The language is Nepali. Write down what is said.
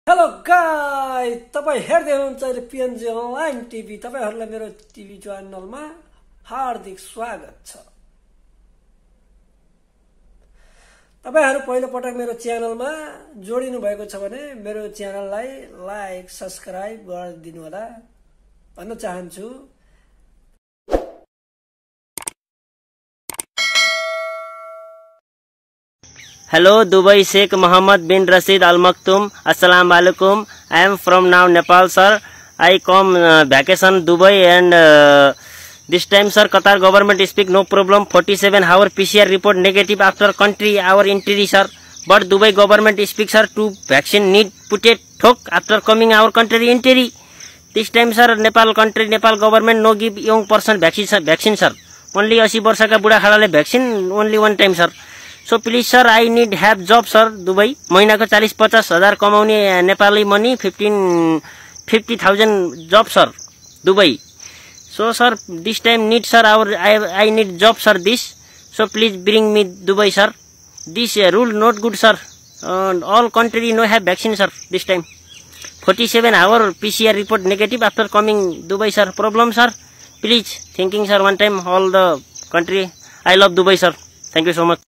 हेलो गाइस, तपाईं हेर्दै हुनुहुन्छ अहिले पिएनजी अनलाइन टिभी। तपाईहरुलाई मेरो टिभी च्यानलमा हार्दिक स्वागत छ। तपाईहरु पहिलो पटक मेरो च्यानलमा जोडिनु भएको छ भने मेरो च्यानललाई लाइक सब्स्क्राइब गरिदिनु होला भन्न चाहन्छु। Hello, Dubai Sheikh Mohammed bin Rashid Al Maktoum. Assalamu alaikum. I am from now Nepal, sir. I come vacation Dubai and this time, sir, Qatar government speak no problem. 47-hour PCR report negative after country our entry, sir. But Dubai government speak, sir, to vaccine need put a talk after coming our country entry. This time, sir, Nepal government no give young person vaccine, sir. Only 80 वर्ष का बुढा खालाले vaccine only one time, sir. So please sir, I need have job sir Dubai. महीना को 40-50 हजार कमाउने Nepali money 50,000 job sir Dubai. So sir, this time need sir I need job sir this. So please bring me Dubai sir. This rule not good sir. All country no have vaccine sir this time. 47-hour PCR report negative after coming Dubai sir. Problem sir. Please thinking sir one time all the country. I love Dubai sir. Thank you so much.